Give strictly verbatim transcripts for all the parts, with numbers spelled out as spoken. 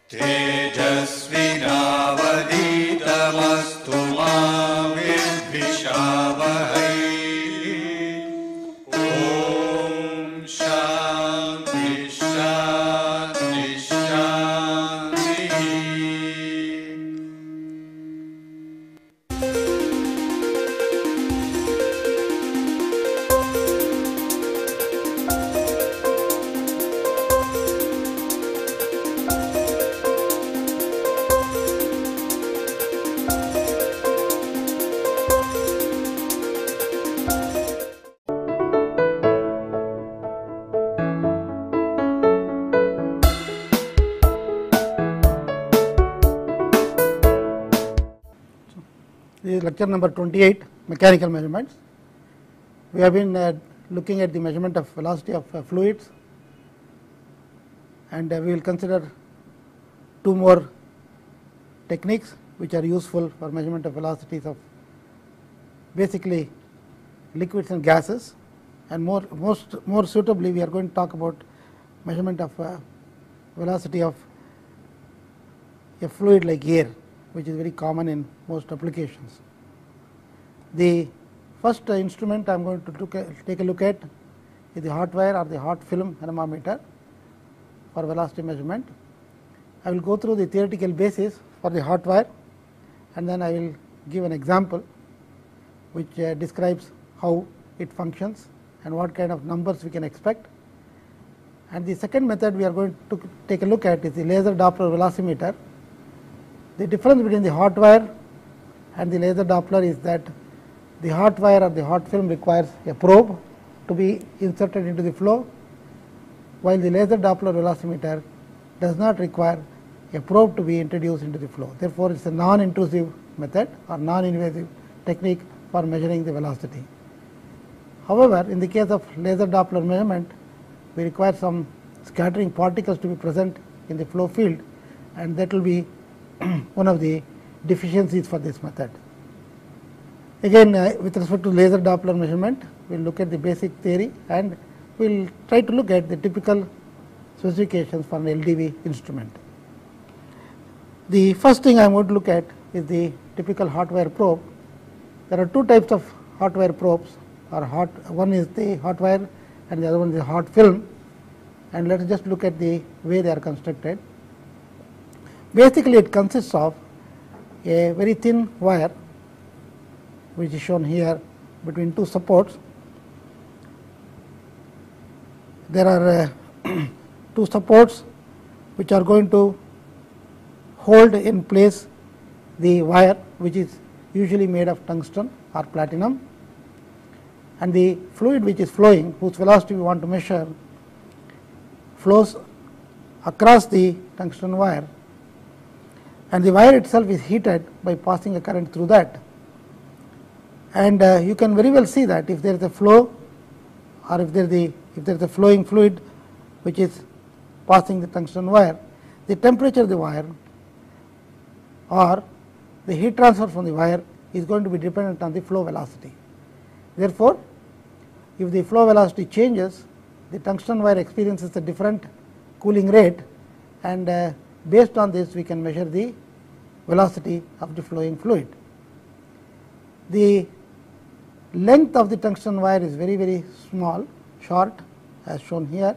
तेजस्विनावधीतमस्तु मा विद्विषावहै। ॐ शान्ति शान्ति शान्तिः। This is lecture number twenty-eight, mechanical measurements. We have been uh, looking at the measurement of velocity of uh, fluids, and uh, we will consider two more techniques which are useful for measurement of velocities of basically liquids and gases, and more most more suitably we are going to talk about measurement of uh, velocity of a fluid like air, which is very common in most applications. The first uh, instrument I am going to look at, take a look at is the hot wire or the hot film anemometer for velocity measurement. I will go through the theoretical basis for the hot wire, and then I will give an example which uh, describes how it functions and what kind of numbers we can expect. And the second method we are going to take a look at is the laser Doppler velocimeter. The difference between the hot wire and the laser Doppler is that the hot wire or the hot film requires a probe to be inserted into the flow, while the laser Doppler velocimeter does not require a probe to be introduced into the flow. Therefore, it is a non-intrusive method or non-invasive technique for measuring the velocity. However, in the case of laser Doppler measurement, we require some scattering particles to be present in the flow field, and that will be one of the deficiencies for this method. Again, uh, with respect to laser Doppler measurement, we will look at the basic theory, and we will try to look at the typical specifications for an L D V instrument. The first thing I am going to look at is the typical hot wire probe. There are two types of hot wire probes, or hot one is the hot wire and the other one is the hot film, and let us just look at the way they are constructed. Basically, it consists of a very thin wire which is shown here between two supports. There are uh, two supports which are going to hold in place the wire, which is usually made of tungsten or platinum, and the fluid which is flowing, whose velocity we want to measure, flows across the tungsten wire, and the wire itself is heated by passing a current through that. And uh, you can very well see that if there is a flow, or if there is the if there is a flowing fluid which is passing the tungsten wire, the temperature of the wire or the heat transfer from the wire is going to be dependent on the flow velocity. Therefore, if the flow velocity changes, the tungsten wire experiences a different cooling rate, and uh, based on this we can measure the velocity of the flowing fluid. The length of the tungsten wire is very very small, short, as shown here.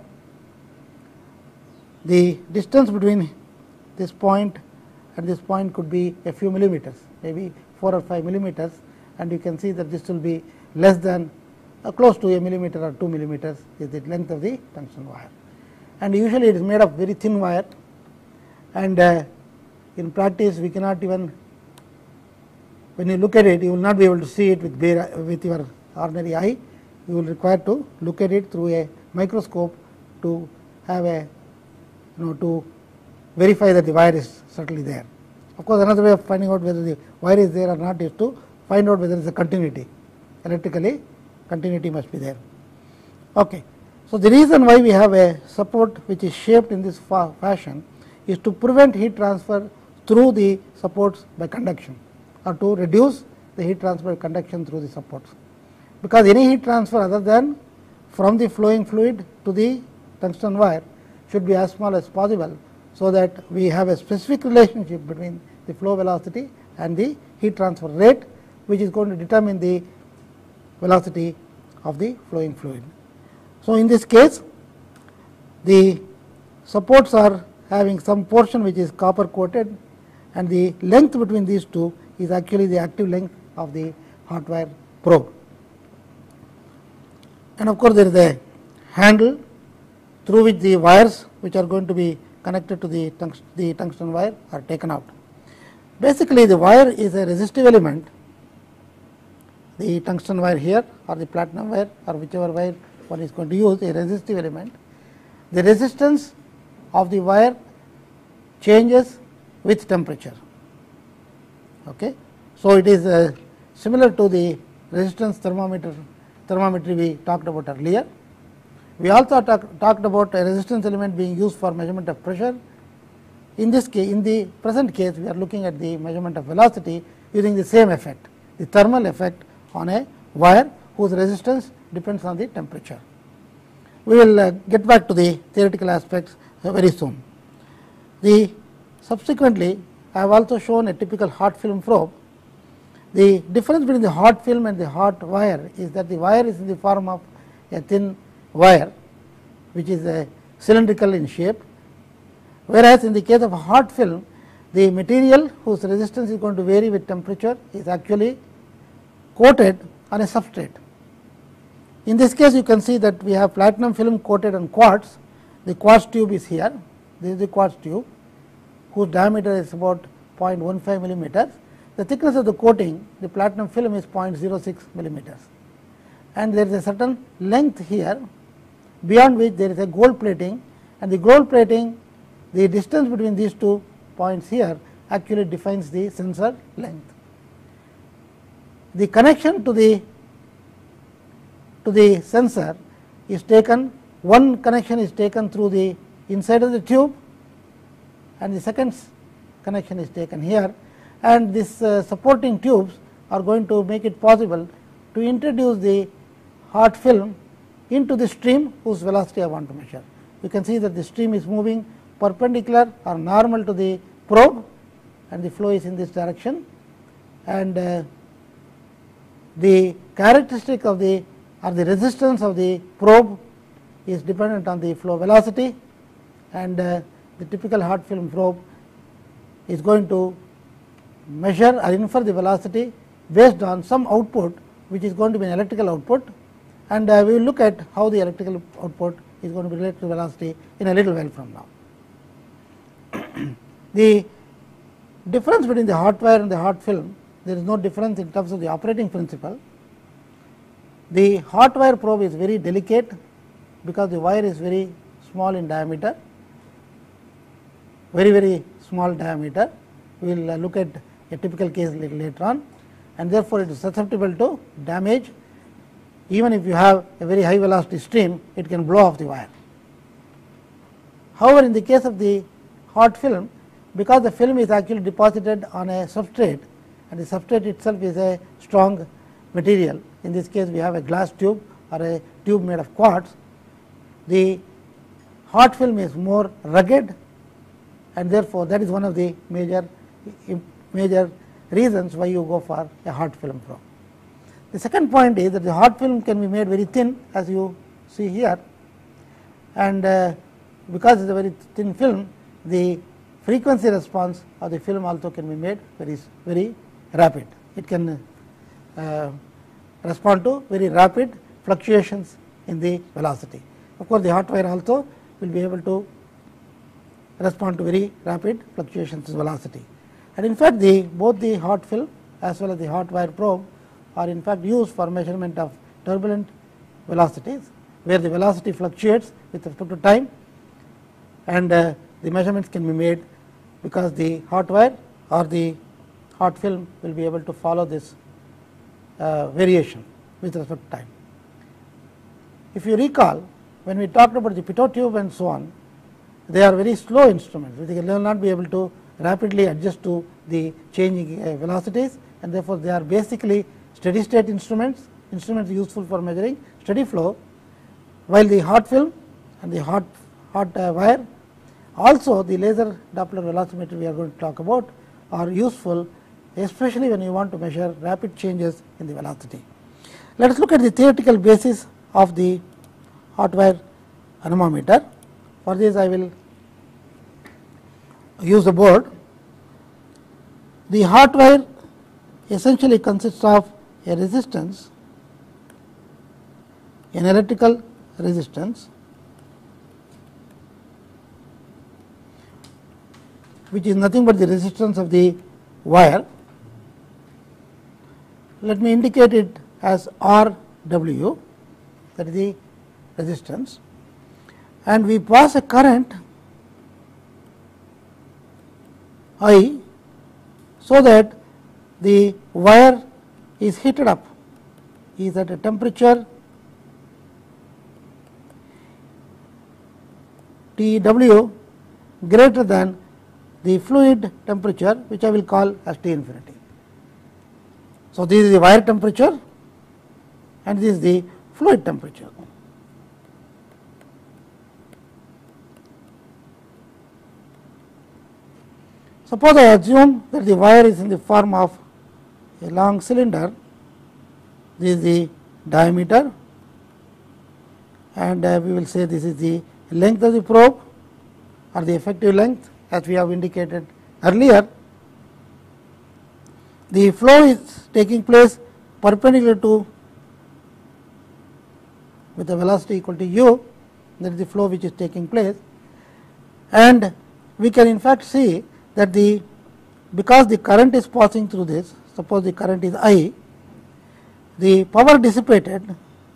The distance between this point and this point could be a few millimeters, maybe four or five millimeters, and you can see that this will be less than uh, close to a millimeter or two millimeters is the length of the tungsten wire. And usually it is made of very thin wire, and uh, in practice we cannot even, when you look at it, you will not be able to see it with bare, with your ordinary eye. You will require to look at it through a microscope to have a, you know, to verify that the wire is certainly there. Of course, another way of finding out whether the wire is there or not is to find out whether there is a continuity. Electrically, continuity must be there. Okay. So, the reason why we have a support which is shaped in this fa fashion is to prevent heat transfer through the supports by conduction, or to reduce the heat transfer by conduction through the supports. Because any heat transfer other than from the flowing fluid to the tungsten wire should be as small as possible, so that we have a specific relationship between the flow velocity and the heat transfer rate, which is going to determine the velocity of the flowing fluid. So, in this case the supports are having some portion which is copper coated, and the length between these two is actually the active length of the hot wire probe. And of course, there is a handle through which the wires which are going to be connected to the, tungst the tungsten wire are taken out. Basically, the wire is a resistive element, the tungsten wire here or the platinum wire or whichever wire one is going to use, a resistive element. The resistance of the wire changes with temperature. Okay. So, it is uh, similar to the resistance thermometer thermometry we talked about earlier. We also talk, talked about a resistance element being used for measurement of pressure. In this case, in the present case, we are looking at the measurement of velocity using the same effect, the thermal effect on a wire whose resistance depends on the temperature. We will uh, get back to the theoretical aspects uh, very soon. The subsequently, I have also shown a typical hot film probe. The difference between the hot film and the hot wire is that the wire is in the form of a thin wire which is a cylindrical in shape, whereas in the case of a hot film the material whose resistance is going to vary with temperature is actually coated on a substrate. In this case, you can see that we have platinum film coated on quartz. The quartz tube is here. This is the quartz tube whose diameter is about zero point one five millimeters. The thickness of the coating, the platinum film, is zero point zero six millimeters, and there is a certain length here beyond which there is a gold plating, and the gold plating, the distance between these two points here actually defines the sensor length. The connection to the to the sensor is taken, one connection is taken through the inside of the tube, and the second connection is taken here, and this uh, supporting tubes are going to make it possible to introduce the hot film into the stream whose velocity I want to measure. You can see that the stream is moving perpendicular or normal to the probe, and the flow is in this direction, and uh, the characteristic of the or the resistance of the probe is dependent on the flow velocity, and uh, the typical hot film probe is going to measure or infer the velocity based on some output which is going to be an electrical output, and uh, we will look at how the electrical output is going to be related to velocity in a little while from now. The difference between the hot wire and the hot film, there is no difference in terms of the operating principle. The hot wire probe is very delicate because the wire is very small in diameter, very very small diameter. We will uh, look at a typical case little later on, and therefore, it is susceptible to damage. Even if you have a very high velocity stream, it can blow off the wire. However, in the case of the hot film, because the film is actually deposited on a substrate, and the substrate itself is a strong material, in this case we have a glass tube or a tube made of quartz, the hot film is more rugged, and therefore, that is one of the major major reasons why you go for a hot film probe. The second point is that the hot film can be made very thin, as you see here, and uh, because it is a very thin film, the frequency response of the film also can be made very very rapid. It can uh, respond to very rapid fluctuations in the velocity. Of course, the hot wire also will be able to respond to very rapid fluctuations in velocity. And in fact, the both the hot film as well as the hot wire probe are in fact used for measurement of turbulent velocities, where the velocity fluctuates with respect to time, and uh, the measurements can be made because the hot wire or the hot film will be able to follow this uh, variation with respect to time. If you recall, when we talked about the pitot tube and so on, they are very slow instruments, they will not be able to rapidly adjust to the changing uh, velocities, and therefore, they are basically steady state instruments, instruments useful for measuring steady flow, while the hot film and the hot, hot uh, wire Also, the laser Doppler velocimeter we are going to talk about are useful, especially when you want to measure rapid changes in the velocity. Let us look at the theoretical basis of the hot wire anemometer. For this, I will use the board. The hot wire essentially consists of a resistance, an electrical resistance, which is nothing but the resistance of the wire. Let me indicate it as R W, that is the resistance, and we pass a current I, so that the wire is heated up, is at a temperature T W greater than the fluid temperature, which I will call as T infinity. So, this is the wire temperature and this is the fluid temperature. Suppose I assume that the wire is in the form of a long cylinder. This is the diameter, and uh, we will say this is the length of the probe or the effective length, as we have indicated earlier. The flow is taking place perpendicular to, with a velocity equal to u, that is the flow which is taking place, and we can in fact see that the, because the current is passing through this, suppose the current is I, the power dissipated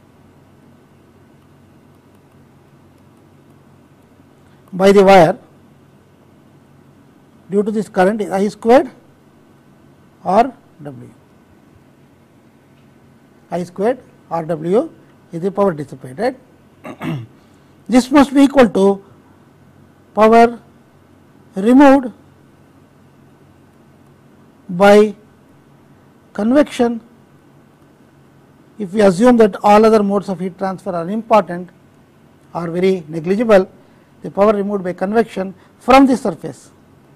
by the wire due to this current is I squared R W. I squared R W is the power dissipated. This must be equal to power removed by convection. If we assume that all other modes of heat transfer are important or very negligible, the power removed by convection from the surface.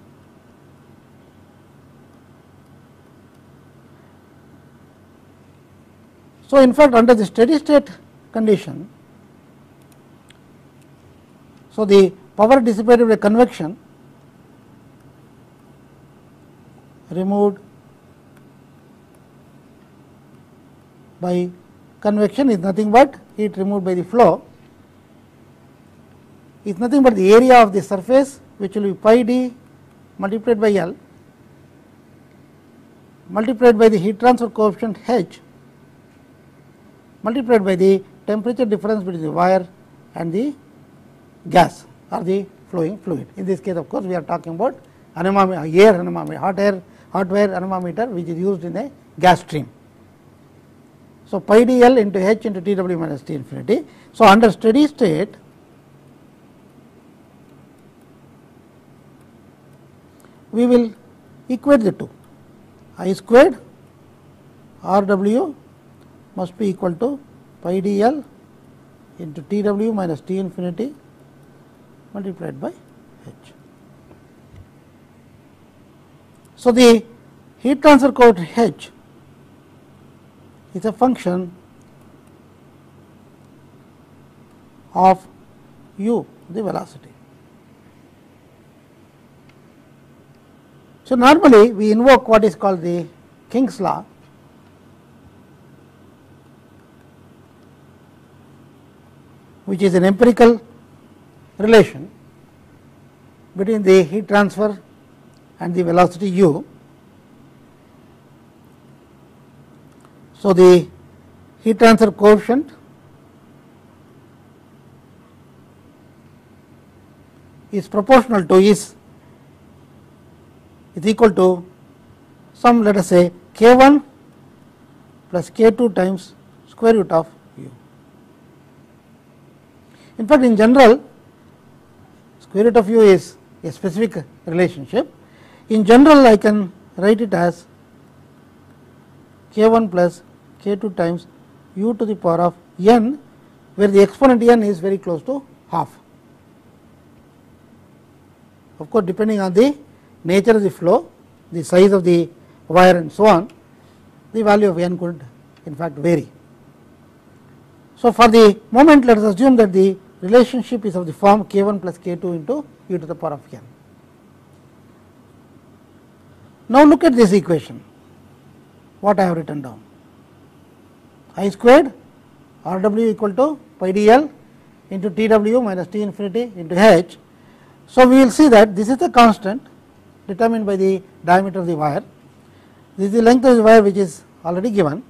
So, in fact, under the steady state condition, so the power dissipated by convection removed by convection is nothing but heat removed by the flow, is nothing but the area of the surface, which will be pi d multiplied by L multiplied by the heat transfer coefficient H multiplied by the temperature difference between the wire and the gas or the flowing fluid. In this case, of course, we are talking about anemometer, air anemometer, hot air, hot wire anemometer, which is used in a gas stream. So, pi d L into H into T W minus T infinity. So, under steady state, we will equate the two. I squared R W must be equal to pi d L into T W minus T infinity multiplied by H. So, the heat transfer coefficient H is a function of u, the velocity. So, normally we invoke what is called the King's law, which is an empirical relation between the heat transfer and the velocity u. So, the heat transfer coefficient is proportional to is is equal to some, let us say, k one plus k two times square root of u. In fact, in general, square root of u is a specific relationship. In general, I can write it as k one plus k two times u to the power of n, where the exponent n is very close to half. Of course, depending on the nature of the flow, the size of the wire and so on, the value of n could in fact vary. So, for the moment let us assume that the relationship is of the form k one plus k two into e to the power of n. Now, look at this equation, what I have written down, I squared R W equal to pi d L into T W minus T infinity into H. So, we will see that this is the constant determined by the diameter of the wire, this is the length of the wire which is already given.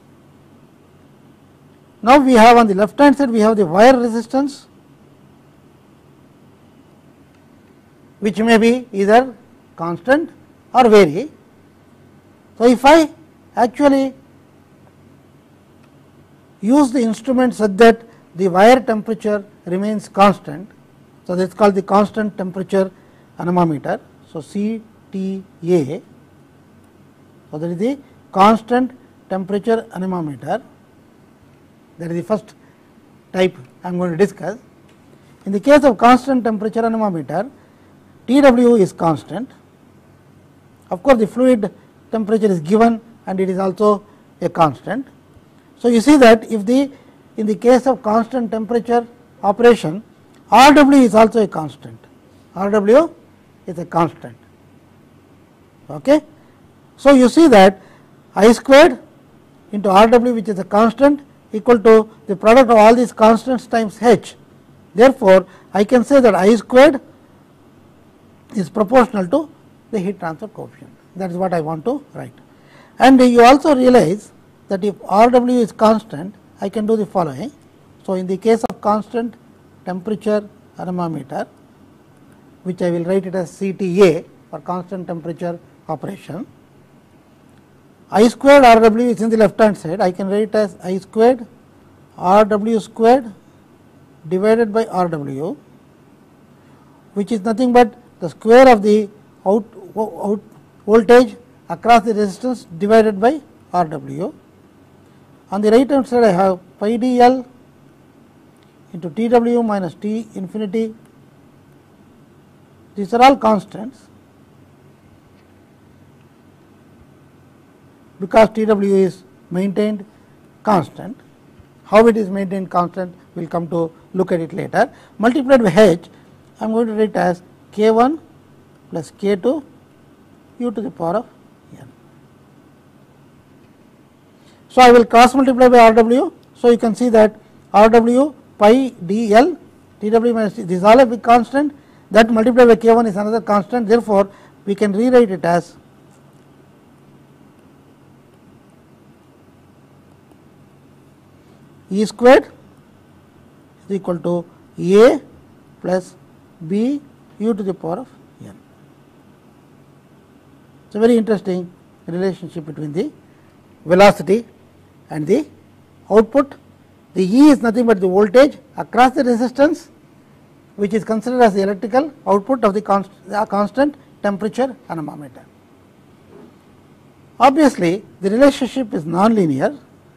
Now, we have on the left hand side we have the wire resistance, which may be either constant or vary. So, if I actually use the instrument such that the wire temperature remains constant, so that is called the constant temperature anemometer. So, C T A, so that is the constant temperature anemometer, that is the first type I am going to discuss. In the case of constant temperature anemometer, T W is constant. Of course, the fluid temperature is given and it is also a constant. So, you see that if the in the case of constant temperature operation, R W is also a constant, R W is a constant. Okay. So, you see that I squared into R W, which is a constant, equal to the product of all these constants times H. Therefore, I can say that I squared is proportional to the heat transfer coefficient. That is what I want to write. And you also realize that if R W is constant, I can do the following. So, in the case of constant temperature anemometer, which I will write it as C T A for constant temperature operation, I squared R W is in the left hand side, I can write it as I squared R W squared divided by R W, which is nothing but the square of the out, out voltage across the resistance divided by R W. On the right hand side I have pi d L into T W minus T infinity, these are all constants, because T W is maintained constant. How it is maintained constant, we will come to look at it later. Multiplied by H, I am going to write as K one plus K two u to the power of n. So, I will cross multiply by R W. So, you can see that R W pi d L T W minus T, this is all a big constant, that multiplied by K one is another constant. Therefore, we can rewrite it as E squared is equal to A plus B u to the power of n. It is a very interesting relationship between the velocity and the output. The E is nothing but the voltage across the resistance, which is considered as the electrical output of the const uh, constant temperature anemometer. Obviously, the relationship is non-linear,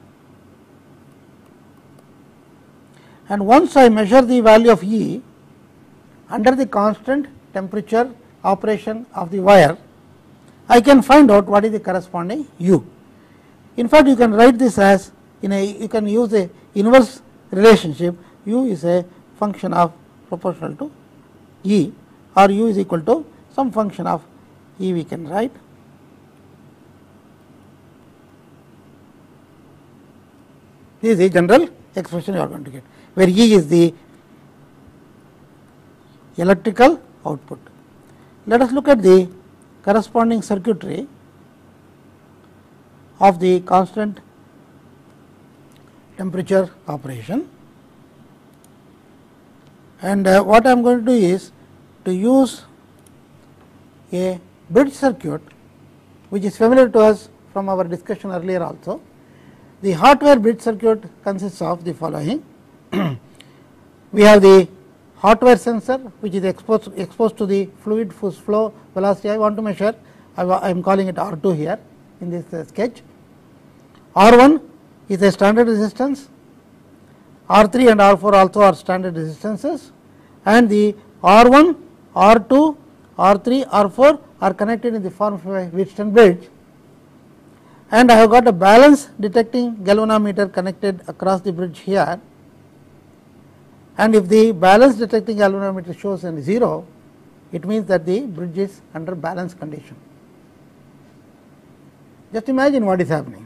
and once I measure the value of E under the constant temperature operation of the wire, I can find out what is the corresponding U. In fact, you can write this as in a, you can use a inverse relationship. U is a function of proportional to E, or U is equal to some function of E, we can write. This is a general expression you are going to get, where E is the electrical output. Let us look at the corresponding circuitry of the constant temperature operation, and uh, what I am going to do is to use a bridge circuit, which is familiar to us from our discussion earlier also. The hot wire bridge circuit consists of the following. We have the hot wire sensor, which is exposed, exposed to the fluid flow velocity I want to measure. I am calling it R two here in this uh, sketch. R one is a standard resistance, R three and R four also are standard resistances, and the R one, R two, R three, R four are connected in the form of a Wheatstone bridge, and I have got a balance detecting galvanometer connected across the bridge here, and if the balance detecting galvanometer shows an zero, it means that the bridge is under balance condition. Just imagine what is happening.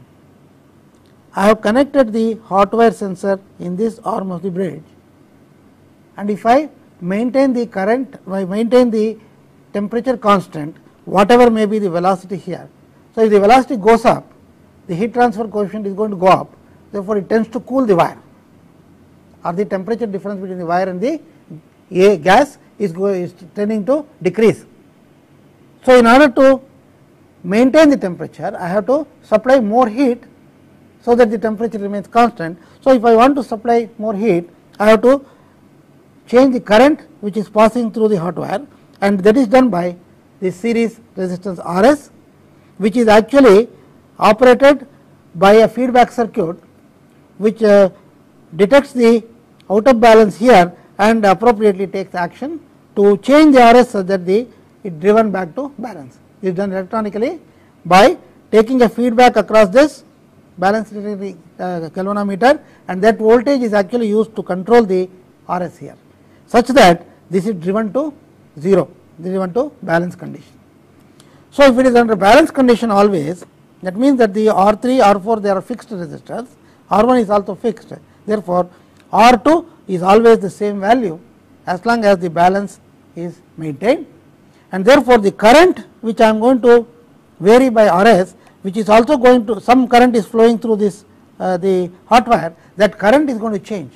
I have connected the hot wire sensor in this arm of the bridge, and if I maintain the current, I maintain the temperature constant, whatever may be the velocity here. So, if the velocity goes up, the heat transfer coefficient is going to go up, therefore, it tends to cool the wire, or the temperature difference between the wire and the a gas is, go, is tending to decrease. So, in order to maintain the temperature, I have to supply more heat, so that the temperature remains constant. So, if I want to supply more heat, I have to change the current which is passing through the hot wire, and that is done by the series resistance R S, which is actually operated by a feedback circuit which uh, detects the out of balance here and appropriately takes action to change the R S so that the it is driven back to balance. It is done electronically by taking a feedback across this balance uh, galvanometer, and that voltage is actually used to control the R S here, such that this is driven to zero, driven to balance condition. So, if it is under balance condition always, that means that the R three, R four they are fixed resistors, R one is also fixed. Therefore, R two is always the same value as long as the balance is maintained, and therefore, the current which I am going to vary by R S, which is also going to, some current is flowing through this uh, the hot wire, that current is going to change.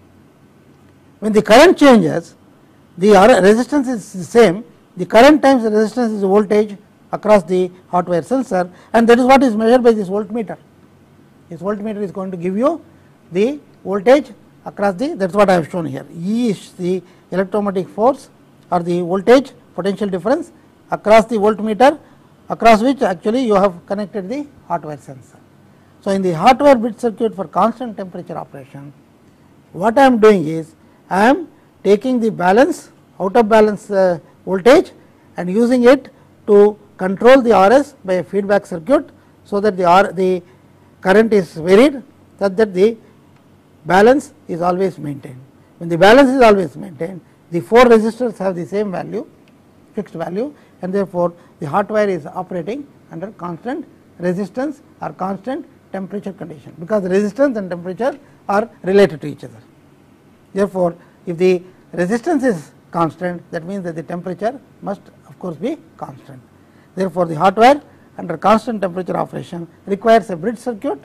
When the current changes, the resistance is the same, the current times the resistance is the voltage across the hot wire sensor, and that is what is measured by this voltmeter. This voltmeter is going to give you the voltage across the, that is what I have shown here. E is the electromagnetic force or the voltage potential difference across the voltmeter, across which actually you have connected the hot wire sensor. So, in the hot wire bridge circuit for constant temperature operation, what I am doing is I am taking the balance out of balance uh, voltage and using it to control the R S by a feedback circuit, so that the R, the current is varied such that the balance is always maintained. When the balance is always maintained, the four resistors have the same value, fixed value, and therefore, the hot wire is operating under constant resistance or constant temperature condition, because the resistance and temperature are related to each other. Therefore, if the resistance is constant, that means that the temperature must of course be constant. Therefore, the hot wire under constant temperature operation requires a bridge circuit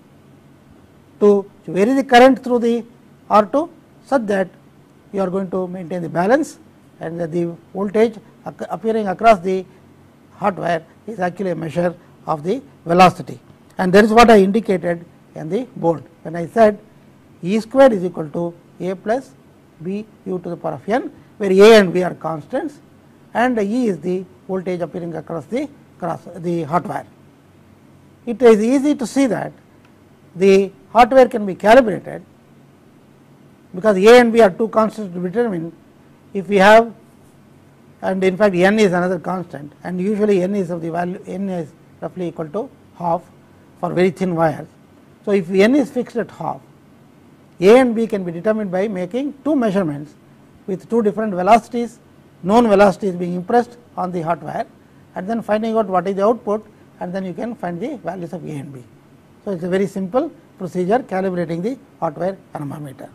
to vary the current through the R two, such that you are going to maintain the balance, and that the voltage appearing across the hot wire is actually a measure of the velocity, and that is what I indicated in the board when I said E square is equal to A plus B u to the power of n, where A and B are constants and E is the voltage appearing across the cross the hot wire. It is easy to see that the hot wire can be calibrated, because A and B are two constants to be determined. If we have, and in fact n is another constant, and usually n is of the value, n is roughly equal to half for very thin wires. So, if n is fixed at half, A and B can be determined by making two measurements with two different velocities, known velocities being impressed on the hot wire, and then finding out what is the output, and then you can find the values of A and B. So, it is a very simple procedure calibrating the hot wire anemometer.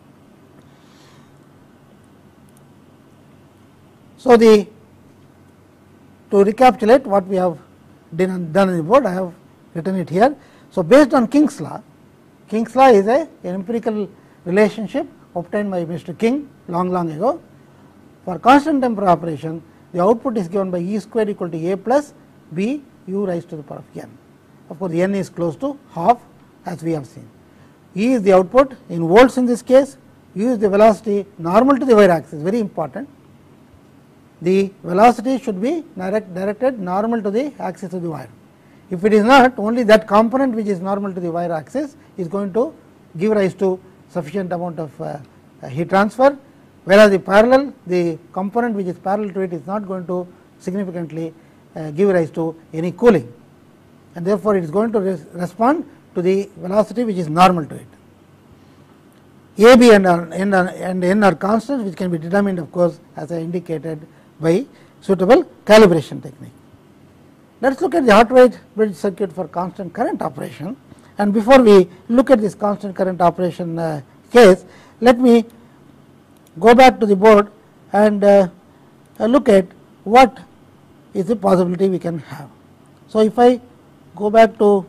So, the to recapitulate what we have done, done in the board, I have written it here. So, based on King's law, King's law is a, an empirical relationship obtained by Mister King long long ago. For constant temperature operation, the output is given by E square equal to A plus B u raised to the power of n. Of course, n is close to half, as we have seen. E is the output in volts in this case, u is the velocity normal to the wire axis, very important. The velocity should be direct, directed normal to the axis of the wire. If it is not, only that component which is normal to the wire axis is going to give rise to sufficient amount of uh, heat transfer, whereas the parallel, the component which is parallel to it is not going to significantly uh, give rise to any cooling, and therefore, it is going to res respond to the velocity which is normal to it. A, B and, R, N, are, and N are constants which can be determined, of course, as I indicated by suitable calibration technique. Let us look at the hot wire bridge circuit for constant current operation, and before we look at this constant current operation uh, case, let me go back to the board and uh, uh, look at what is the possibility we can have. So, if I go back to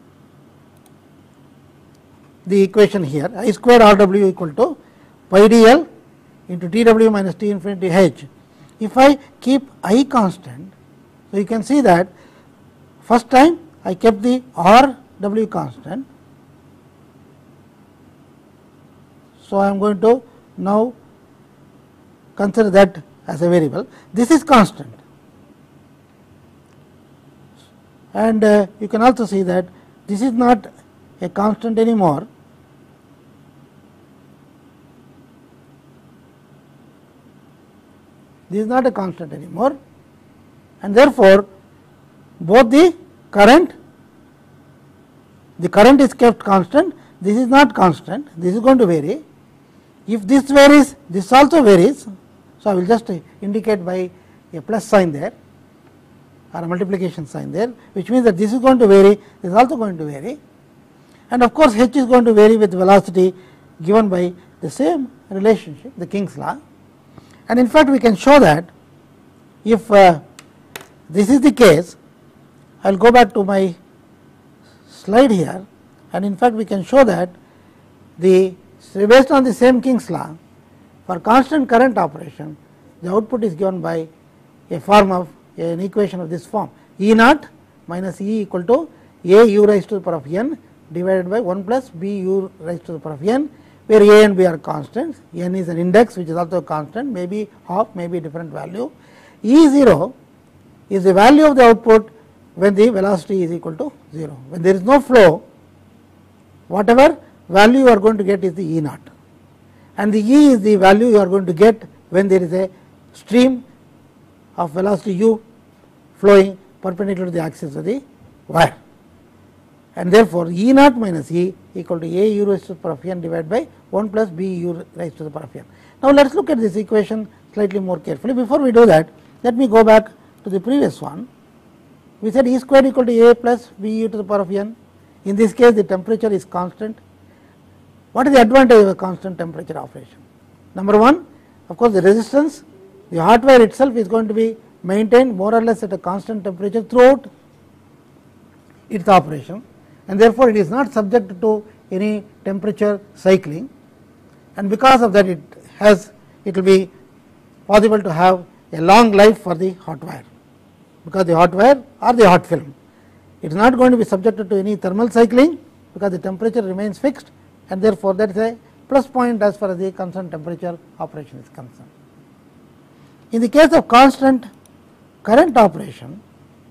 the equation here, I squared R W equal to pi d L into T W minus T infinity H. If I keep I constant, so you can see that first time I kept the R W constant. So, I am going to now consider that as a variable. This is constant, and uh, you can also see that this is not a constant anymore. This is not a constant anymore, and therefore, both the current, the current is kept constant, this is not constant, this is going to vary. If this varies, this also varies. So, I will just indicate by a plus sign there or a multiplication sign there, which means that this is going to vary, this is also going to vary, and of course, H is going to vary with velocity given by the same relationship, the King's law. And in fact, we can show that if uh, this is the case, I will go back to my slide here, and in fact, we can show that the based on the same King's law, for constant current operation, the output is given by a form of an equation of this form, E naught minus E equal to A u raised to the power of n divided by one plus B u raised to the power of n, where A and B are constants, n is an index which is also a constant, maybe half, maybe different value. E zero is the value of the output when the velocity is equal to zero. When there is no flow, whatever value you are going to get is the E naught, and the E is the value you are going to get when there is a stream of velocity u flowing perpendicular to the axis of the wire, and therefore, E naught minus E equal to A u raised to the power of n divided by one plus B u raised to the power of n. Now, let us look at this equation slightly more carefully. Before we do that, let me go back to the previous one. We said E squared equal to A plus B u to the power of n. In this case, the temperature is constant. What is the advantage of a constant temperature operation? Number one, of course, the resistance, the hot wire itself is going to be maintained more or less at a constant temperature throughout its operation, and therefore, it is not subject to any temperature cycling, and because of that, it has it will be possible to have a long life for the hot wire, because the hot wire or the hot film, it is not going to be subjected to any thermal cycling, because the temperature remains fixed, and therefore, that is a plus point as far as the constant temperature operation is concerned. In the case of constant current operation,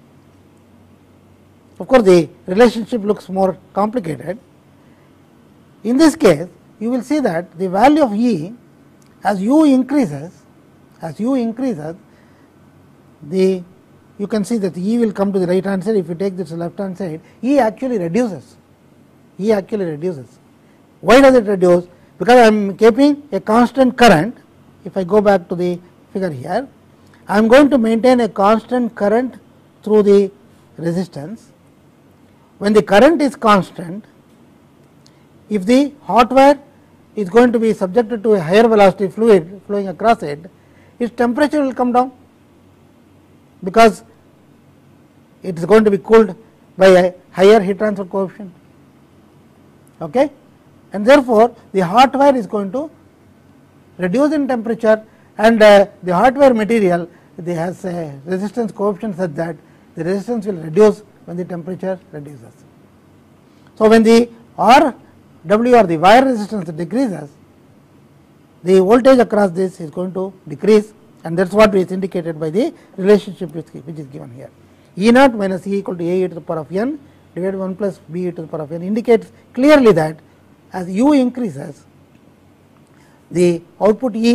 of course, the relationship looks more complicated. In this case, you will see that the value of E, as u increases, as u increases, the you can see that E will come to the right hand side. If you take this left hand side, E actually reduces, E actually reduces. Why does it reduce? Because I am keeping a constant current. If I go back to the figure here, I am going to maintain a constant current through the resistance. When the current is constant, if the hot wire is going to be subjected to a higher velocity fluid flowing across it, its temperature will come down, because it is going to be cooled by a higher heat transfer coefficient. Okay? And therefore, the hot wire is going to reduce in temperature, and uh, the hot wire material they has a resistance coefficient such that the resistance will reduce when the temperature reduces. So, when the R W or the wire resistance decreases, the voltage across this is going to decrease, and that is what is indicated by the relationship which is given here. E naught minus E equal to A e to the power of n divided by one plus B e to the power of n indicates clearly that as u increases, the output E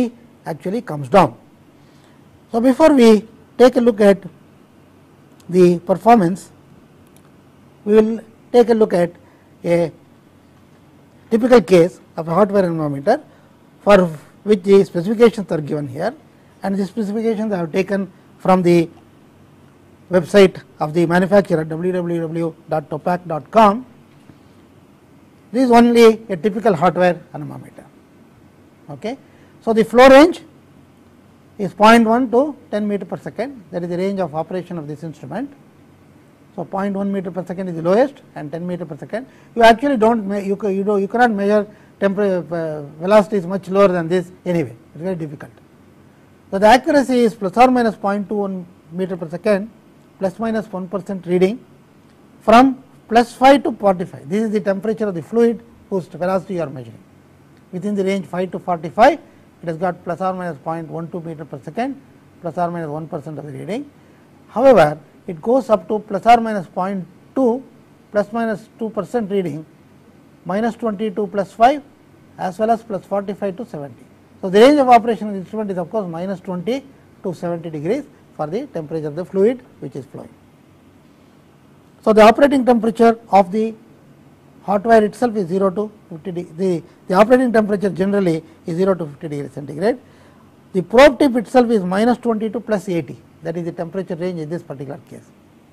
actually comes down. So, before we take a look at the performance, we will take a look at a typical case of a hot wire anemometer for which the specifications are given here, and the specifications I have taken from the website of the manufacturer w w w dot topac dot com. This is only a typical hot wire anemometer. Okay. So, the flow range is zero point one to ten meter per second, that is the range of operation of this instrument. So, zero point one meter per second is the lowest and ten meter per second. You actually do not you, you, do, you cannot measure temperature uh, velocity is much lower than this anyway, it is very difficult. So, the accuracy is plus or minus zero point two one meter per second, plus minus one percent reading from plus five to forty-five. This is the temperature of the fluid whose velocity you are measuring. Within the range five to forty-five, it has got plus or minus zero point one two meter per second, plus or minus one percent of the reading. However, it goes up to plus or minus zero point two, plus minus two percent reading, minus twenty-two plus five, as well as plus forty-five to seventy. So, the range of operation of the instrument is of course minus twenty to seventy degrees for the temperature of the fluid which is flowing. So, the operating temperature of the hot wire itself is zero to fifty degrees. The, the operating temperature generally is zero to fifty degrees centigrade. The probe tip itself is minus twenty to plus eighty, that is the temperature range in this particular case.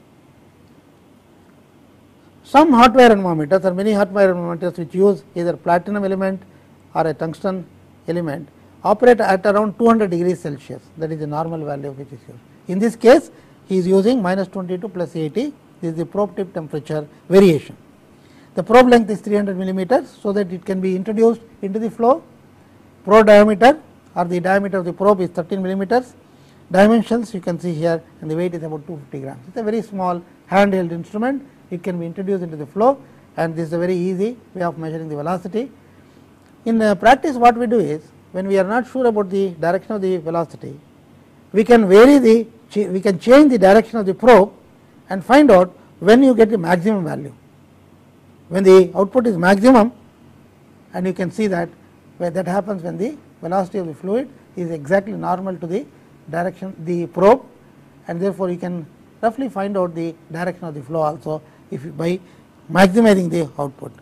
Some hot wire anemometers or many hot wire anemometers which use either platinum element or a tungsten element operate at around two hundred degrees Celsius, that is the normal value which is used. In this case, he is using minus twenty to plus eighty, this is the probe tip temperature variation. The probe length is three hundred millimeters, so that it can be introduced into the flow. Probe diameter or the diameter of the probe is thirteen millimeters. Dimensions you can see here, and the weight is about two hundred fifty grams. It is a very small handheld instrument, it can be introduced into the flow, and this is a very easy way of measuring the velocity. In uh, practice, what we do is, when we are not sure about the direction of the velocity, we can vary the, we can change the direction of the probe and find out when you get the maximum value. When the output is maximum, and you can see that where that happens when the velocity of the fluid is exactly normal to the direction the probe, and therefore you can roughly find out the direction of the flow also if you, by maximizing the output.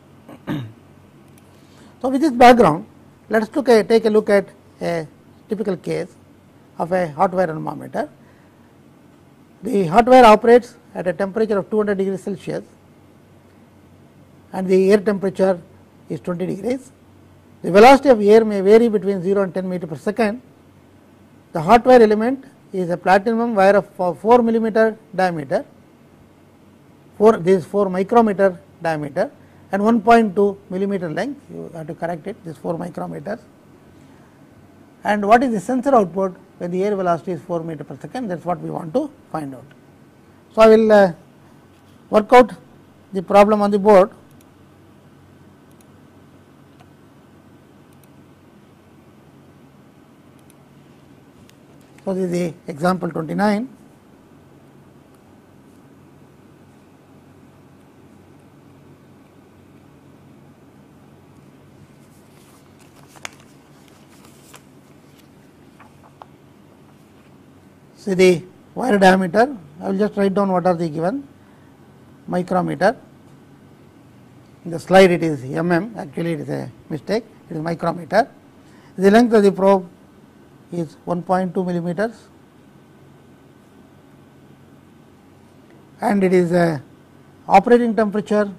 So, with this background, let us look at, take a look at a typical case of a hot wire anemometer. The hot wire operates at a temperature of two hundred degrees Celsius, and the air temperature is twenty degrees. The velocity of air may vary between zero and ten meter per second. The hot wire element is a platinum wire of four millimeter diameter, four, this is four micrometer diameter, and one point two millimeter length. You have to correct it, this four micrometers. And what is the sensor output when the air velocity is four meter per second? That is what we want to find out. So, I will uh, work out the problem on the board. So, this is the example twenty-nine. See the wire diameter, I will just write down what are the given. Micrometer, in the slide it is mm, actually it is a mistake, it is micrometer. The length of the probe is one point two millimeters, and it is a operating temperature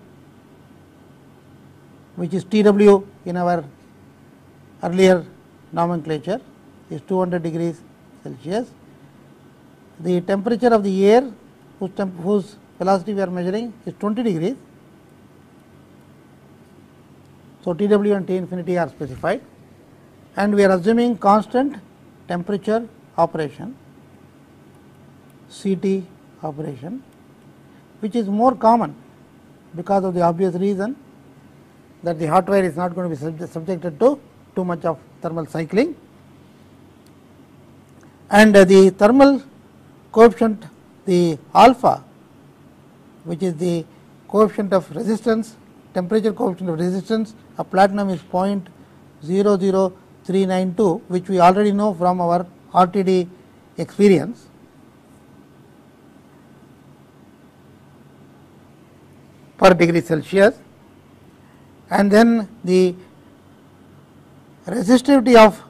which is T W in our earlier nomenclature is two hundred degrees Celsius. The temperature of the air whose, temp whose velocity we are measuring is twenty degrees. So, T W and T infinity are specified, and we are assuming constant temperature operation, C T operation, which is more common because of the obvious reason that the hot wire is not going to be sub subjected to too much of thermal cycling, and uh, the thermal coefficient, the alpha, which is the coefficient of resistance, temperature coefficient of resistance of platinum is zero point zero zero three nine two, which we already know from our R T D experience. Per degree Celsius, and then the resistivity of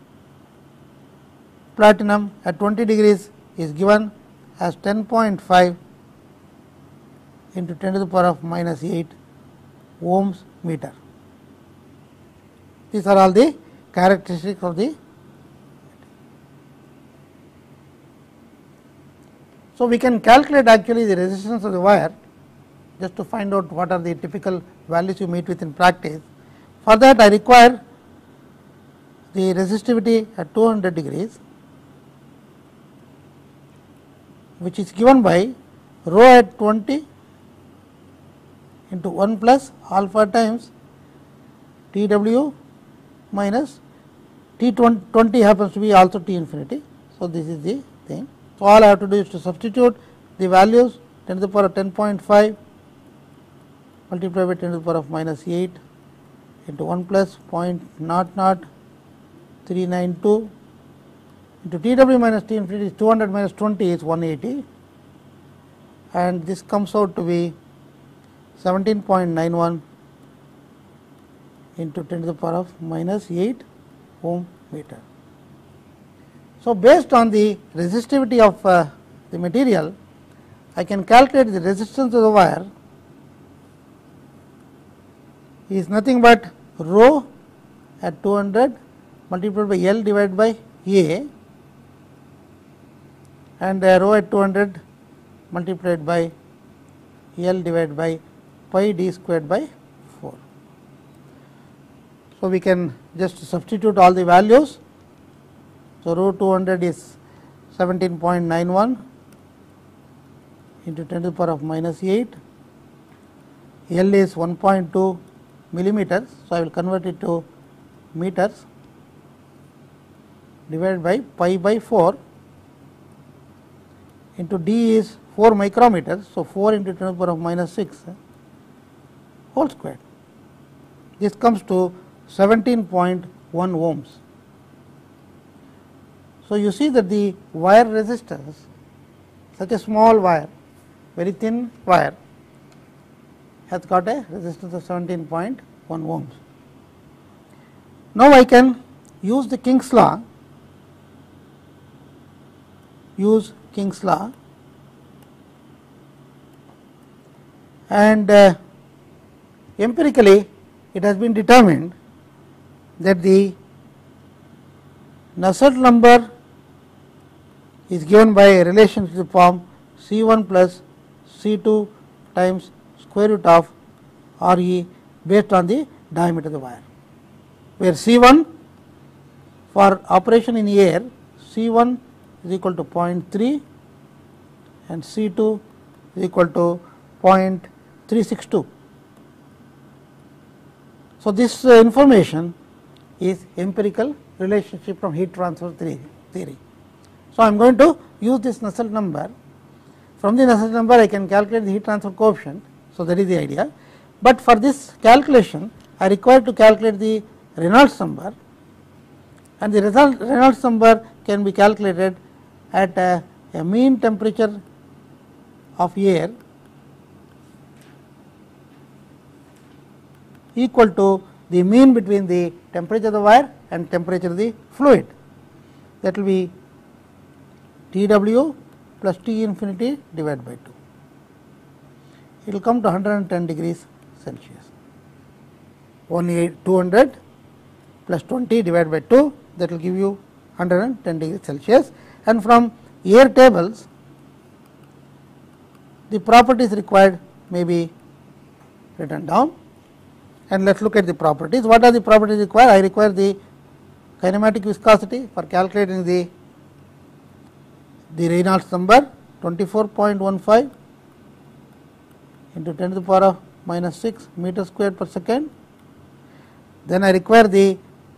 platinum at twenty degrees is given as ten point five into ten to the power of minus eight ohms meter. These are all the characteristics of the. So, we can calculate actually the resistance of the wire just to find out what are the typical values you meet with in practice. For that, I require the resistivity at two hundred degrees, which is given by rho at twenty into one plus alpha times T W minus T twenty happens to be also T infinity. So, this is the thing. So, all I have to do is to substitute the values ten to the power of ten point five multiplied by ten to the power of minus eight into one plus zero point zero zero three nine two into T W minus T infinity is two hundred minus twenty is one eighty, and this comes out to be seventeen point nine one into ten to the power of minus eight ohm meter. So, based on the resistivity of uh, the material, I can calculate the resistance of the wire is nothing but rho at two hundred multiplied by L divided by A, and uh, rho at two hundred multiplied by L divided by pi d squared by four. So, we can just substitute all the values. So, rho two hundred is seventeen point nine one into ten to the power of minus eight, L is one point two millimeters. So, I will convert it to meters divided by pi by four into d is four micrometers. So, four into ten to the power of minus six whole square. This comes to seventeen point one ohms. So, you see that the wire resistance, such a small wire, very thin wire, has got a resistance of seventeen point one ohms. Now, I can use the King's law, use King's law, and uh, empirically it has been determined that the Nusselt number is given by a relation to the form C one plus C two times square root of R E based on the diameter of the wire, where C one for operation in air, C one is equal to zero point three and C two is equal to zero point three six two. So, this uh, information is empirical relationship from heat transfer theory. So, I am going to use this Nusselt number. From the Nusselt number I can calculate the heat transfer coefficient. So, that is the idea, but for this calculation I require to calculate the Reynolds number, and the result Reynolds number can be calculated at a, a mean temperature of air equal to the mean between the temperature of the wire and temperature of the fluid. That will be T W plus T infinity divided by two. It will come to one hundred ten degrees Celsius. two hundred plus twenty divided by two, that will give you one hundred ten degrees Celsius, and from air tables the properties required may be written down. And let us look at the properties. What are the properties required? I require the kinematic viscosity for calculating the, the Reynolds number twenty-four point one five into ten to the power of minus six meter square per second. Then I require the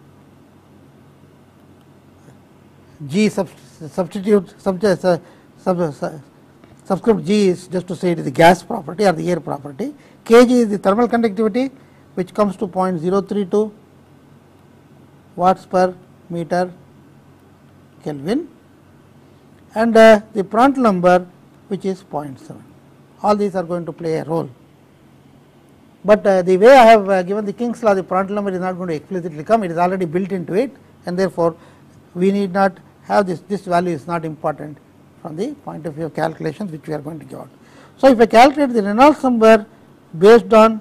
G sub, substitute sub, uh, sub, uh, subscript G is just to say it is the gas property or the air property. Kg is the thermal conductivity, which comes to zero point zero three two watts per meter Kelvin, and uh, the Prandtl number which is zero point seven. All these are going to play a role. But uh, the way I have uh, given the King's law, the Prandtl number is not going to explicitly come, it is already built into it, and therefore, we need not have this, this value is not important from the point of view of calculations which we are going to give out. So, if I calculate the Reynolds number based on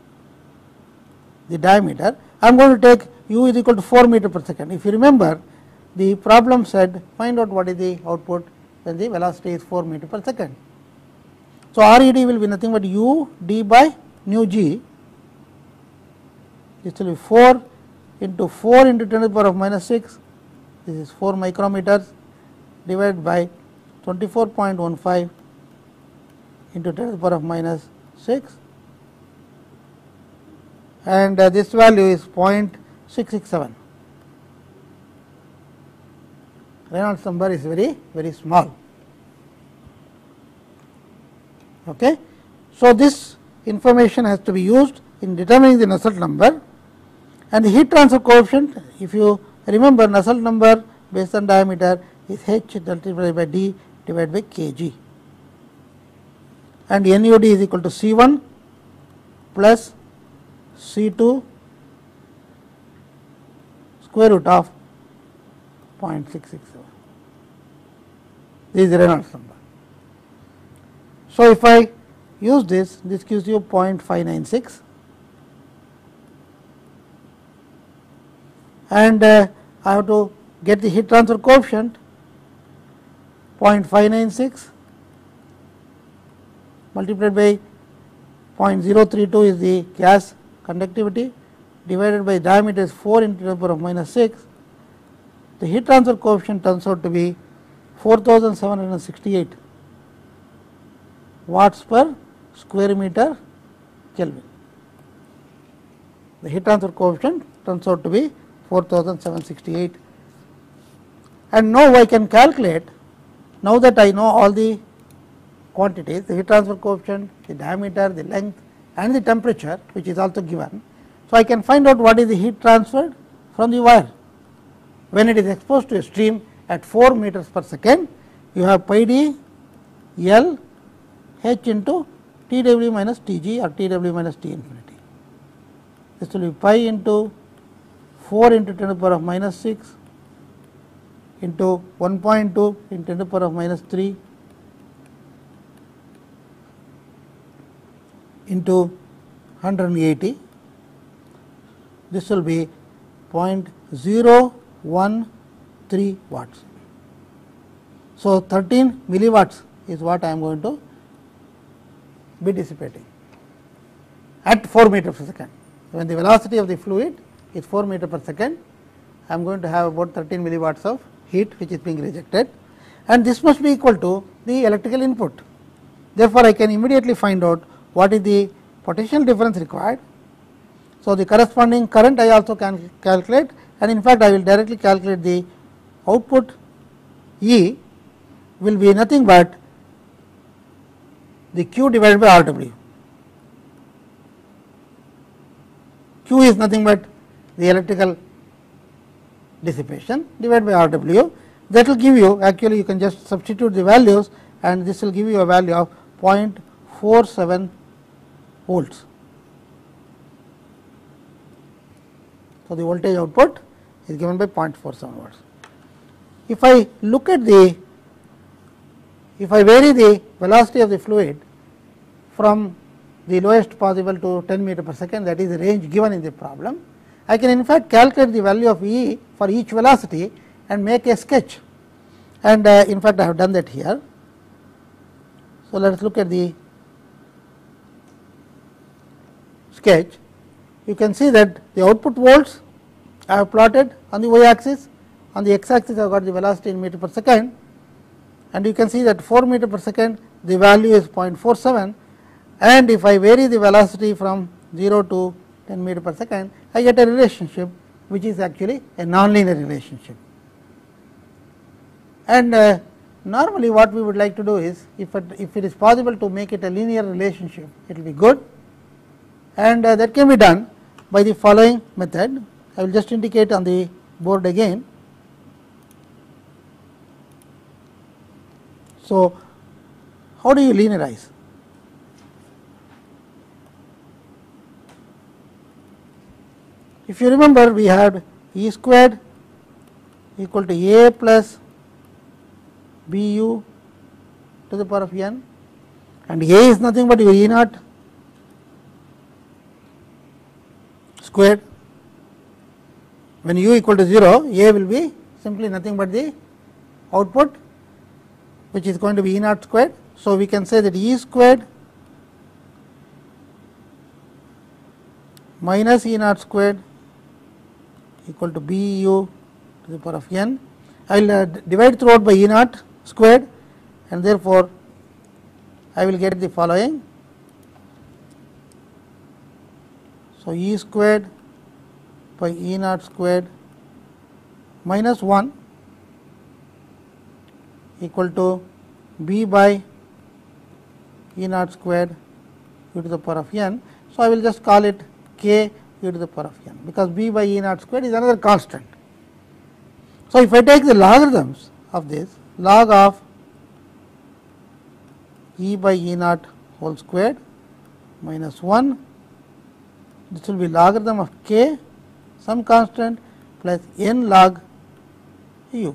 the diameter, I am going to take u is equal to four meter per second. If you remember, the problem said find out what is the output when the velocity is four meter per second. So, R E D will be nothing but u d by nu g, this will be four into four into ten to the power of minus six, this is four micrometers divided by twenty-four point one five into ten to the power of minus six, and uh, this value is zero point six six seven. Reynolds number is very very small. Okay. So, this information has to be used in determining the Nusselt number, and the heat transfer coefficient, if you remember, Nusselt number based on diameter is h multiplied by d divided by kg, and N U D is equal to C one plus C two square root of zero point six six seven. This is the Reynolds number. So, if I use this, this gives you zero point five nine six, and uh, I have to get the heat transfer coefficient zero point five nine six multiplied by zero point zero three two is the gas conductivity divided by diameter is four into the power of minus six. The heat transfer coefficient turns out to be four thousand seven hundred sixty-eight watts per square meter Kelvin. The heat transfer coefficient turns out to be four thousand seven hundred sixty-eight, and now I can calculate, now that I know all the quantities, the heat transfer coefficient, the diameter, the length and the temperature which is also given. So, I can find out what is the heat transferred from the wire when it is exposed to a stream at four meters per second. You have pi d L h into T W minus T G or T W minus T infinity. This will be pi into four into ten to the power of minus six into one point two into ten to the power of minus three into one hundred eighty. This will be zero point zero one three watts. So, thirteen milliwatts is what I am going to be dissipating at four meter per second. When the velocity of the fluid is four meter per second, I am going to have about thirteen milliwatts of heat which is being rejected, and this must be equal to the electrical input. Therefore, I can immediately find out what is the potential difference required. So, the corresponding current I also can calculate, and in fact, I will directly calculate the output E will be nothing but the Q divided by R W. Q is nothing but the electrical dissipation divided by R W. That will give you, actually you can just substitute the values, and this will give you a value of zero point four seven volts. So, the voltage output is given by zero point four seven volts. If I look at the, if I vary the velocity of the fluid from the lowest possible to ten meter per second, that is the range given in the problem, I can in fact calculate the value of E for each velocity and make a sketch, and uh, in fact I have done that here. So, let us look at the sketch. You can see that the output volts I have plotted on the y axis, on the x axis I have got the velocity in meter per second, and you can see that four meter per second the value is zero point four seven, and if I vary the velocity from zero to ten meter per second, I get a relationship which is actually a nonlinear relationship. And uh, normally what we would like to do is, if it, if it is possible to make it a linear relationship, it will be good, and uh, that can be done by the following method. I will just indicate on the board again. So, how do you linearize? If you remember, we had E squared equal to A plus B u to the power of n, and A is nothing but your E naught squared. When u equal to zero, A will be simply nothing but the output, which is going to be E naught squared. So, we can say that E squared minus E naught squared equal to B u to the power of n. I will uh, divide throughout by E naught squared, and therefore, I will get the following. So, E squared by E naught squared minus one equal to B by E naught squared u to the power of n. So, I will just call it k u to the power of n, because B by E naught squared is another constant. So, if I take the logarithms of this, log of E by E naught whole squared minus one, this will be logarithm of k some constant plus n log u.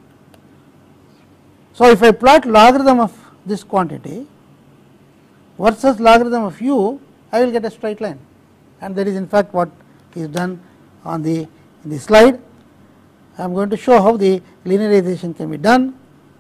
So, if I plot logarithm of this quantity versus logarithm of u, I will get a straight line, and that is in fact what is done on the, in the slide. I am going to show how the linearization can be done,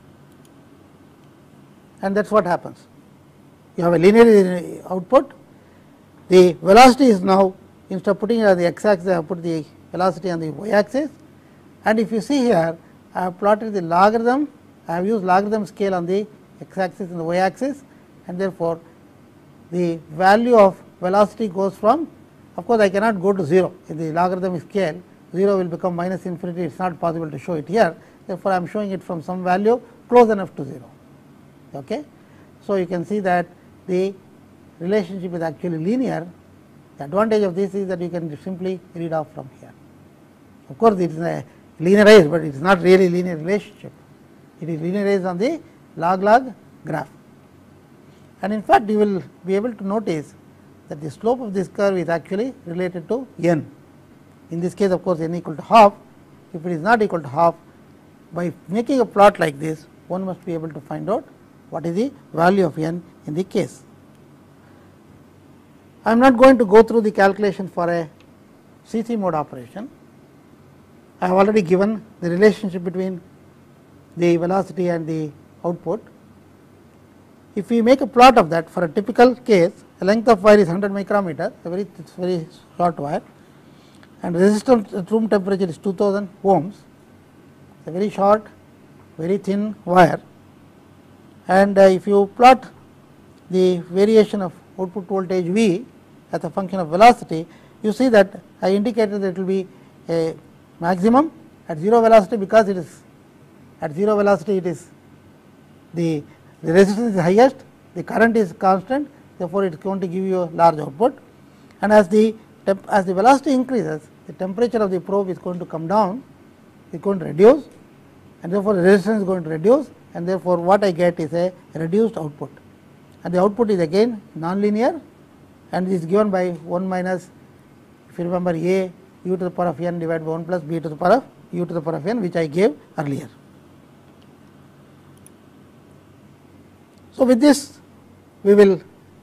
and that is what happens. You have a linear output, the velocity is now, instead of putting it on the x axis, I have put the velocity on the y axis, and if you see here, I have plotted the logarithm, I have used logarithm scale on the x axis and the y axis, and therefore, the value of velocity goes from, of course, I cannot go to zero in the logarithmic scale, zero will become minus infinity, it is not possible to show it here, therefore, I am showing it from some value close enough to zero. Okay. So, you can see that the relationship is actually linear. The advantage of this is that you can simply read off from here. Of course, it is a linearized, but it is not really linear relationship. It is linearized on the log-log graph. And in fact, you will be able to notice that the slope of this curve is actually related to n. In this case, of course, n equal to half. If it is not equal to half, by making a plot like this, one must be able to find out what is the value of n in the case. I am not going to go through the calculation for a C C mode operation. I have already given the relationship between the velocity and the output. If we make a plot of that for a typical case, the length of wire is one hundred micrometer, a very, it's very short wire, and resistance at room temperature is two thousand ohms. It's a very short, very thin wire, and uh, if you plot the variation of output voltage V as a function of velocity, you see that I indicated that it will be a maximum at zero velocity, because it is at zero velocity, it is the, the resistance is highest, the current is constant, therefore, it is going to give you a large output, and as the temp, as the velocity increases, the temperature of the probe is going to come down, it is going to reduce, and therefore, the resistance is going to reduce, and therefore, what I get is a reduced output, and the output is again nonlinear, and is given by one minus, if you remember, a u to the power of n divided by one plus b to the power of u to the power of n, which I gave earlier. So, with this we will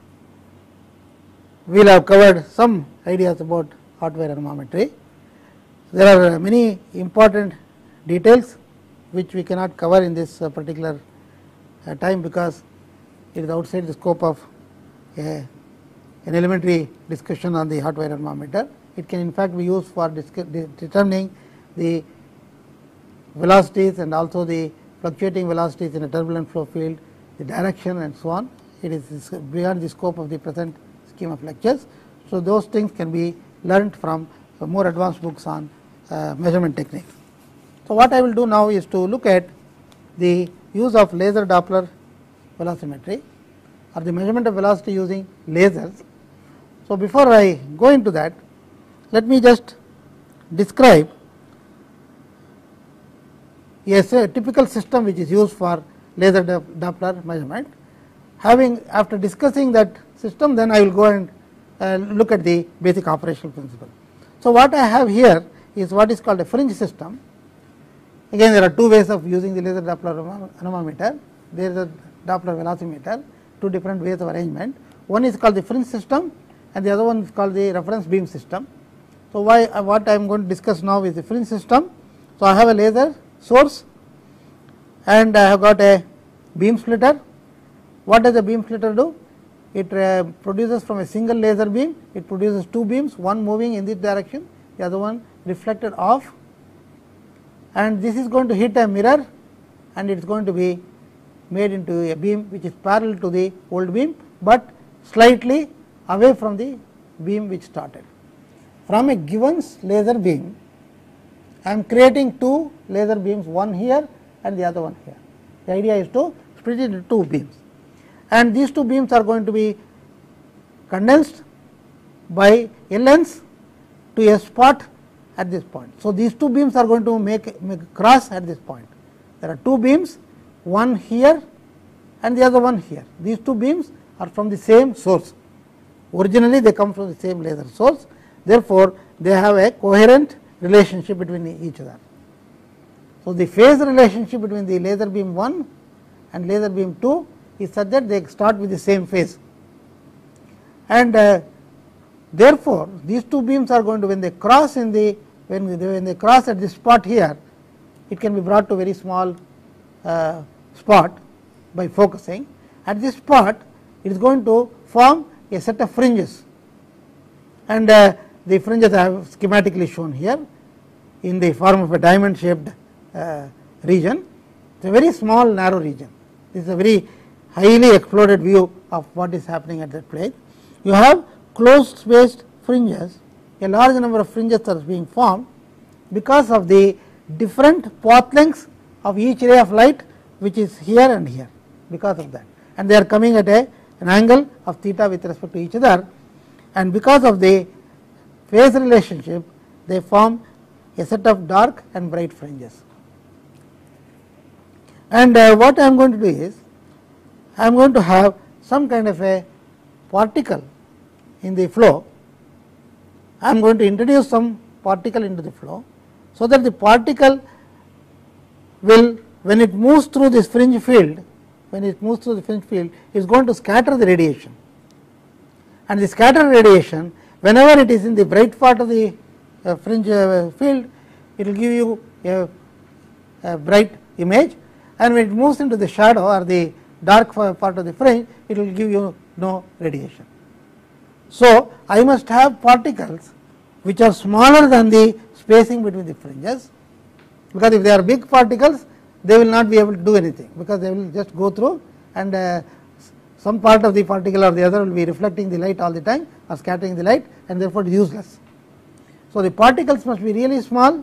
we will have covered some ideas about hot wire anemometry. There are many important details which we cannot cover in this uh, particular uh, time, because it is outside the scope of a, an elementary discussion on the hot wire anemometer. It can in fact be used for de determining the velocities and also the fluctuating velocities in a turbulent flow field, the direction and so on. It is beyond the scope of the present scheme of lectures. So, those things can be learnt from uh, more advanced books on uh, measurement techniques. So, what I will do now is to look at the use of laser Doppler velocimetry or the measurement of velocity using lasers. So, before I go into that, let me just describe yes, a typical system which is used for laser Doppler measurement. Having after discussing that system, then I will go and uh, look at the basic operational principle. So, what I have here is what is called a fringe system. Again, there are two ways of using the laser Doppler anemometer. There is a Doppler velocimeter, two different ways of arrangement. One is called the fringe system and the other one is called the reference beam system. So, why uh, what I am going to discuss now is the fringe system. So, I have a laser source and I have got a beam splitter. What does a beam splitter do? It uh, produces from a single laser beam, it produces two beams, one moving in this direction, the other one reflected off, and this is going to hit a mirror and it is going to be made into a beam which is parallel to the old beam, but slightly away from the beam which started. From a given laser beam, I am creating two laser beams, one here and the other one here. The idea is to split it into two beams, and these two beams are going to be condensed by a lens to a spot at this point. So, these two beams are going to make, make a cross at this point. There are two beams, one here and the other one here. These two beams are from the same source. Originally, they come from the same laser source. Therefore, they have a coherent relationship between each other. So, the phase relationship between the laser beam one and laser beam two is such that they start with the same phase, and uh, therefore, these two beams are going to, when they cross in the when they, when they cross at this spot here, it can be brought to a very small uh, spot by focusing. At this spot, it is going to form a set of fringes, and uh, the fringes I have schematically shown here in the form of a diamond shaped uh, region. It is a very small narrow region. This is a very highly exploded view of what is happening at that place. You have closed spaced fringes, a large number of fringes are being formed because of the different path lengths of each ray of light, which is here and here, because of that, and they are coming at a, an angle of theta with respect to each other, and because of the phase relationship they form a set of dark and bright fringes. And uh, what I am going to do is, I am going to have some kind of a particle in the flow. I am going to introduce some particle into the flow, so that the particle will, when it moves through this fringe field, when it moves through the fringe field, it is going to scatter the radiation, and the scattered radiation, whenever it is in the bright part of the uh, fringe uh, field, it will give you a, a bright image, and when it moves into the shadow or the dark part of the fringe, it will give you no radiation. So, I must have particles which are smaller than the spacing between the fringes, because if they are big particles, they will not be able to do anything, because they will just go through, and uh, some part of the particle or the other will be reflecting the light all the time or scattering the light, and therefore it is useless. So, the particles must be really small,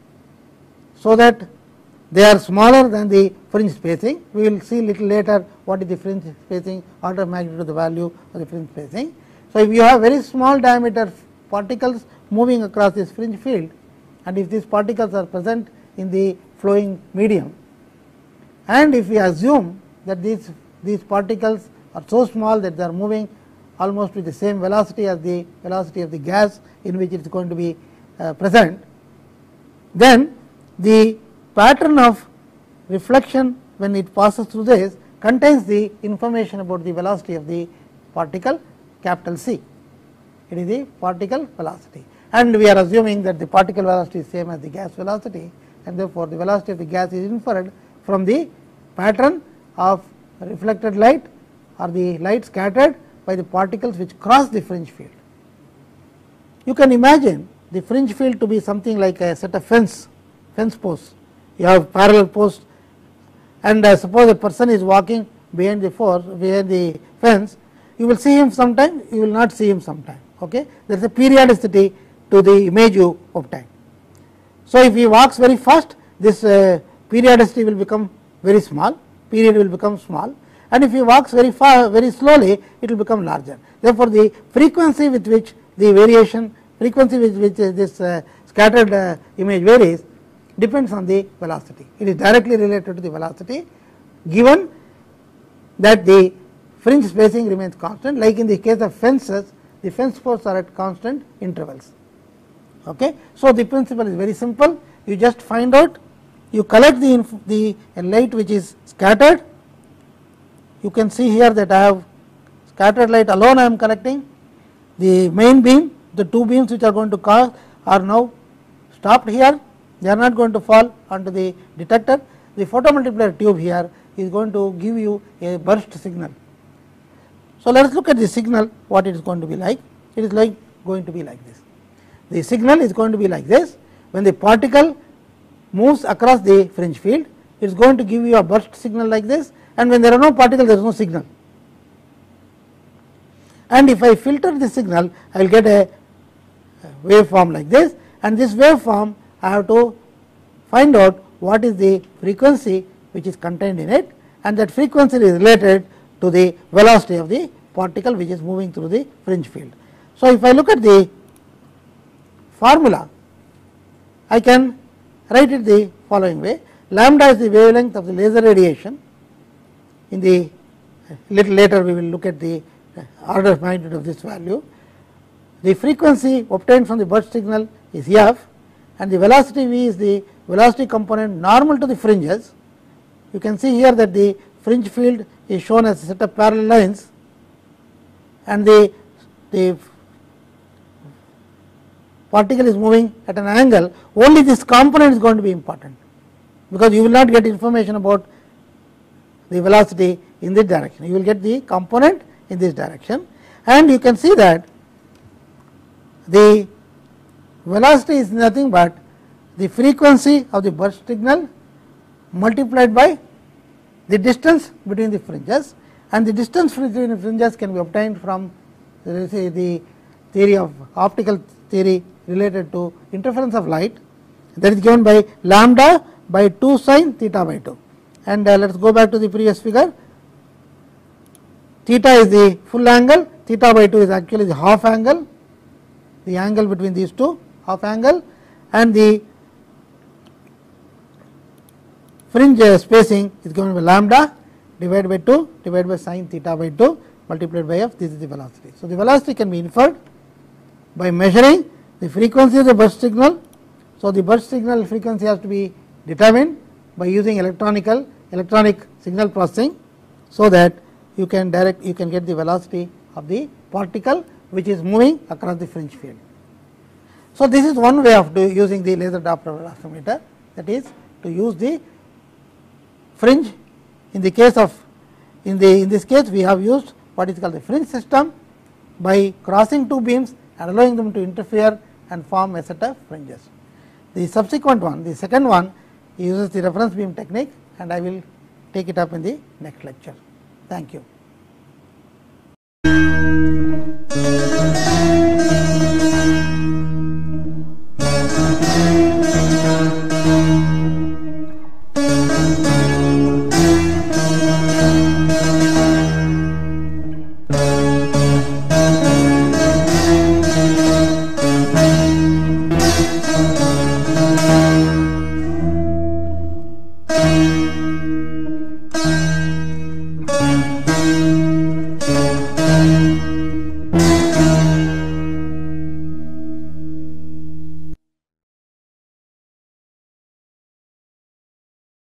so that they are smaller than the fringe spacing. We will see little later what is the fringe spacing, order of magnitude of the value of the fringe spacing. So, if you have very small diameter particles moving across this fringe field, and if these particles are present in the flowing medium, and if we assume that these, these particles are so small that they are moving almost with the same velocity as the velocity of the gas in which it is going to be uh, present, then the pattern of reflection when it passes through this contains the information about the velocity of the particle, capital C. It is the particle velocity, and we are assuming that the particle velocity is same as the gas velocity, and therefore, the velocity of the gas is inferred from the pattern of reflected light or the light scattered by the particles which cross the fringe field. You can imagine the fringe field to be something like a set of fence, fence posts. You have parallel posts, and uh, suppose a person is walking behind the force, behind the fence, you will see him sometime, you will not see him sometime. Okay? There is a periodicity to the image you obtain. So, if he walks very fast, this uh, periodicity will become very small, period will become small, and if he walks very far, very slowly, it will become larger. Therefore, the frequency with which the variation, frequency with which uh, this uh, scattered uh, image varies depends on the velocity. It is directly related to the velocity, given that the fringe spacing remains constant, like in the case of fences, the fence posts are at constant intervals. Okay. So, the principle is very simple. You just find out, you collect the, the light which is scattered. You can see here that I have scattered light alone I am collecting. The main beam, the two beams which are going to cause are now stopped here, they are not going to fall onto the detector. The photomultiplier tube here is going to give you a burst signal. So, let us look at the signal, what it is going to be like. It is like going to be like this. The signal is going to be like this. When the particle moves across the fringe field, it is going to give you a burst signal like this, and when there are no particles, there is no signal. And if I filter the signal, I will get a waveform like this, and this waveform I have to find out what is the frequency which is contained in it, and that frequency is related to the velocity of the particle which is moving through the fringe field. So, if I look at the formula, I can write it the following way: lambda is the wavelength of the laser radiation. In the little later we will look at the order of magnitude of this value. The frequency obtained from the burst signal is f, and the velocity v is the velocity component normal to the fringes. You can see here that the fringe field is shown as a set of parallel lines, and the, the particle is moving at an angle. Only this component is going to be important, because you will not get information about the velocity in this direction. You will get the component in this direction, and you can see that the velocity is nothing but the frequency of the burst signal multiplied by the distance between the fringes, and the distance between the fringes can be obtained from the, the theory of optical theory related to interference of light, that is given by lambda by two sin theta by two. And uh, let us go back to the previous figure. Theta is the full angle, theta by two is actually the half angle, the angle between these two, half angle, and the fringe uh, spacing is given by lambda divided by two divided by sin theta by two multiplied by f. This is the velocity. So, the velocity can be inferred by measuring the frequency of the burst signal. So, the burst signal frequency has to be determined by using electronical electronic signal processing, so that you can direct you can get the velocity of the particle which is moving across the fringe field. So, this is one way of do using the laser Doppler velocimeter, that is to use the fringe. In the case of in the in this case we have used what is called the fringe system by crossing two beams and allowing them to interfere and form a set of fringes. The subsequent one, the second one, uses the reference beam technique, and I will take it up in the next lecture. Thank you.